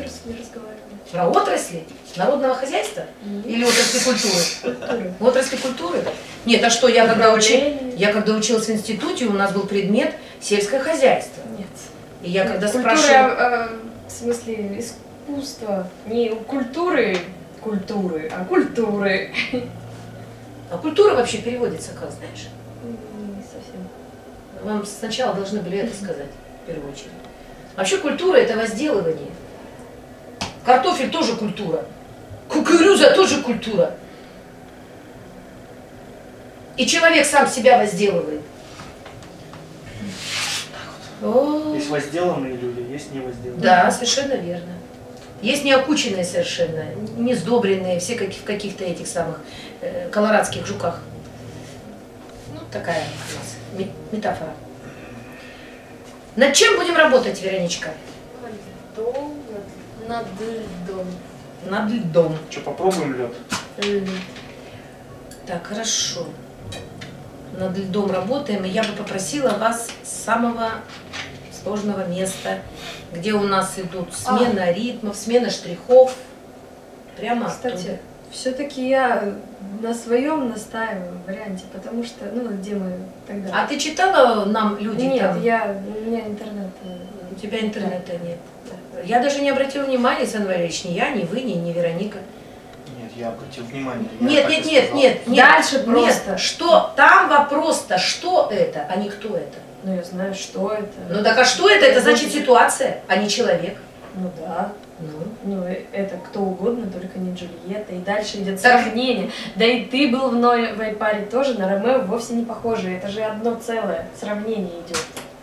отрасли разговаривали. Про отрасли? Народного хозяйства? Или отрасли культуры? Отрасли культуры? Нет, а что, я когда училась в институте, у нас был предмет сельское хозяйство. Нет. И я когда культура, спрашивала... в смысле, искусство. Не культуры, а культуры. А культура вообще переводится как, знаешь? Не совсем. Вам сначала должны были это сказать, в первую очередь. Вообще культура – это возделывание. Картофель тоже культура. Кукуруза тоже культура. И человек сам себя возделывает. Есть возделанные люди, есть невозделанные. Да, совершенно верно. Есть неокученные совершенно, не сдобренные, все в каких-то этих самых колорадских жуках. Ну, такая у нас метафора. Над чем будем работать, Вероничка? Над льдом. Над льдом. Что, попробуем лед? Так, хорошо. Над льдом работаем, и я бы попросила вас с самого сложного места, где у нас идут смена ритмов, смена штрихов. Прямо Кстати, оттуда. все-таки я на своем настаиваю варианте, потому что, ну, где мы тогда... А ты читала нам люди Нет, там? у меня интернета... У тебя интернета нет. Я даже не обратила внимания, Александр Валерьевич, ни я, ни вы, ни Вероника. Нет, я обратил внимание. Нет. Дальше просто. Нет, что? Там вопрос-то, что это, а не кто это. Ну, я знаю, что это. Ну так а что это? Это значит ситуация, а не человек. Ну да. Ну, это кто угодно, только не Джульетта. И дальше идет Так. сравнение. Да и ты был в новой паре тоже, на Ромео вовсе не похожи. Это же одно целое. Сравнение идет.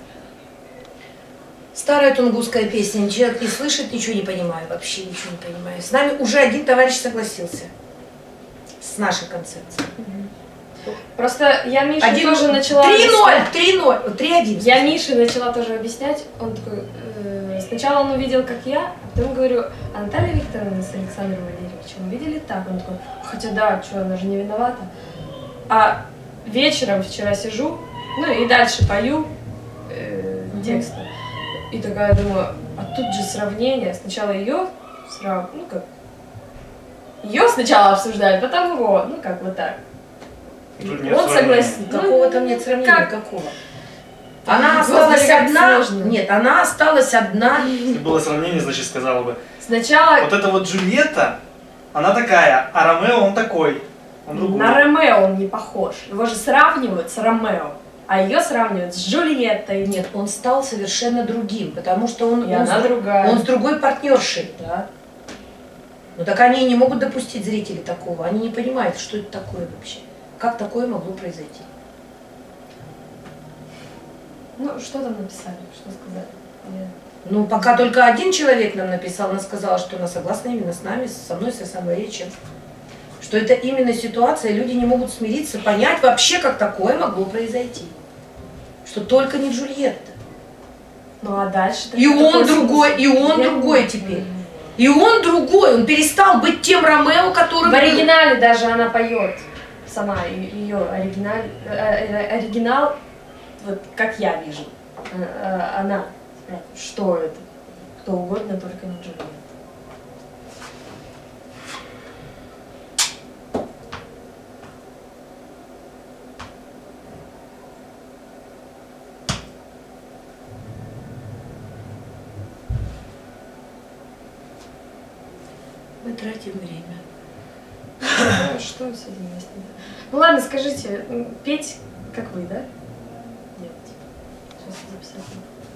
Старая тунгусская песня, человек не слышит, ничего не понимаю, вообще ничего не понимаю. С нами уже один товарищ согласился с нашей концепцией. Просто я Мише Один, тоже начала... 3-0, 3-0, 3-1. Я Мише начала тоже объяснять. Он такой... сначала он увидел, как я, а потом говорю, а Наталья Викторовна с Александром Валерьевичем увидели так. Он такой, хотя да, что, она же не виновата. А вечером вчера сижу, ну и дальше пою тексты. И такая думаю, а тут же сравнение. Сначала ее ну как, ее сначала обсуждают, потом его, ну как вот так. Тут нет Он сравнения. согласен. Какого там нет сравнения, как? какого? Она осталась одна. Нет, она осталась одна. Если было сравнение, значит сказала бы. Сначала Вот эта вот Джульетта, она такая, а Ромео он такой. Он другой. на Ромео он не похож. Его же сравнивают с Ромео, а ее сравнивают с Джульеттой. Нет, он стал совершенно другим, потому что он другая. Он с другой партнершей. Да. Ну так они не могут допустить зрители такого. Они не понимают, что это такое вообще. Как такое могло произойти? Ну, что там написали, что сказали? Ну, пока только один человек нам написал, она сказала, что она согласна именно с нами, со мной, с Александром Валерьевичем. Что это именно ситуация, люди не могут смириться, понять вообще, как такое могло произойти. Что только не Джульетта. Ну, а дальше... И он другой, и он другой теперь. И он другой, он перестал быть тем Ромео, который... В оригинале даже она поет сама, ее оригинал, вот как я вижу, она, что это? Кто угодно, только не Джульетта. Мы тратим время. Что с этим есть? Ну ладно, скажите, петь как вы, да? Делать. Сейчас записать.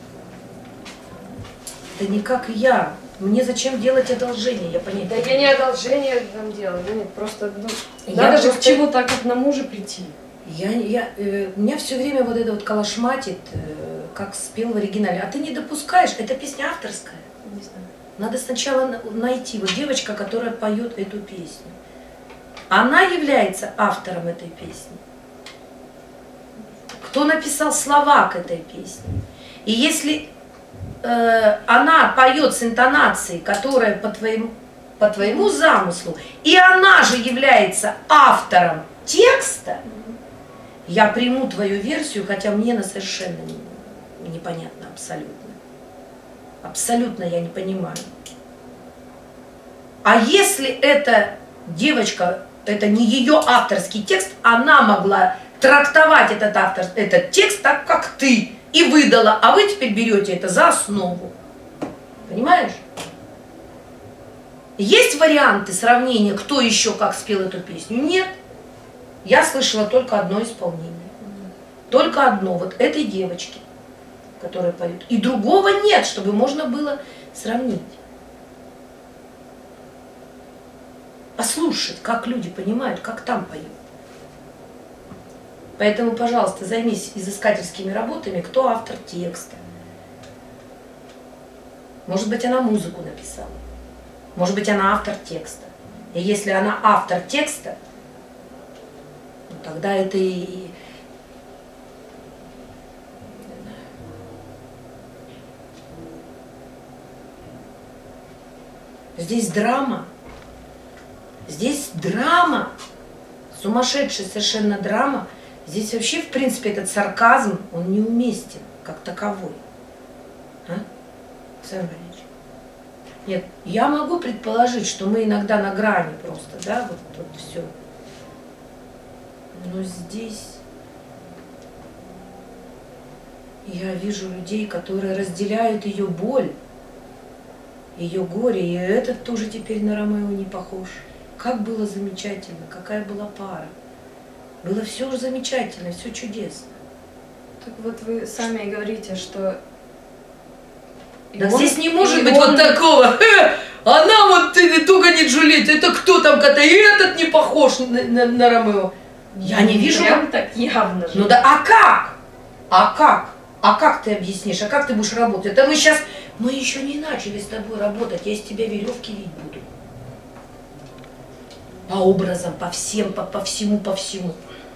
Да не как я. Мне зачем делать одолжение, я понять. Да я не одолжение вам делаю, нет, просто Я надо же просто- к чему так одному же прийти. Меня все время вот это вот калашматит, как спел в оригинале. А ты не допускаешь, это песня авторская. Не знаю. Надо сначала найти вот девочка, которая поет эту песню. Она является автором этой песни. Кто написал слова к этой песне? И если она поет с интонацией, которая по твоему замыслу, и она же является автором текста, я приму твою версию, хотя мне она совершенно непонятна абсолютно. Абсолютно я не понимаю. А если эта девочка, это не ее авторский текст, она могла трактовать этот текст так, как ты, и выдала, а вы теперь берете это за основу. Понимаешь? Есть варианты сравнения, кто еще как спел эту песню? Нет. Я слышала только одно исполнение. Только одно, вот этой девочки, которая поет. И другого нет, чтобы можно было сравнить. Послушать, как люди понимают, как там поют. Поэтому, пожалуйста, займись изыскательскими работами, кто автор текста. Может быть, она музыку написала. Может быть, она автор текста. И если она автор текста, ну, тогда это и... Здесь драма. Здесь драма. Сумасшедшая совершенно драма. Здесь вообще, в принципе, этот сарказм, он неуместен, как таковой. А? Александр Валерьевич? Нет, я могу предположить, что мы иногда на грани просто, да, вот все. Но здесь я вижу людей, которые разделяют ее боль, ее горе, и этот тоже теперь на Ромео не похож. Как было замечательно, какая была пара. Было все замечательно, все чудесно. Так вот вы сами и говорите, что... Да здесь не может быть вот такого. Она вот только не Джульетта, это кто там, когда и этот не похож на Ромео. Я не вижу. Прям так явно же. Ну да, а как? А как? А как ты объяснишь? А как ты будешь работать? Это мы еще не начали с тобой работать, я из тебя веревки лить буду. По образам, по всем, по всему.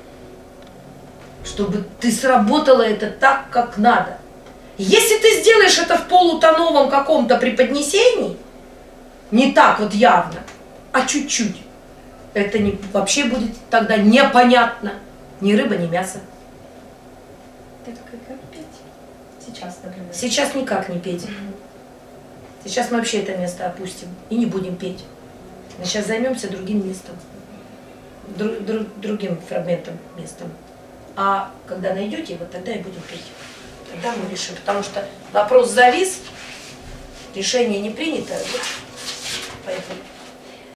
Чтобы ты сработала это так, как надо. Если ты сделаешь это в полутоновом каком-то преподнесении, не так вот явно, а чуть-чуть, это вообще будет тогда непонятно. Ни рыба, ни мясо. Это как петь? Сейчас, например. Сейчас никак не петь. Сейчас мы вообще это место опустим и не будем петь. Мы сейчас займемся другим местом. Другим фрагментом, местом. А когда найдете, вот тогда и будем петь. Тогда мы решим. Потому что вопрос завис, решение не принято. Вот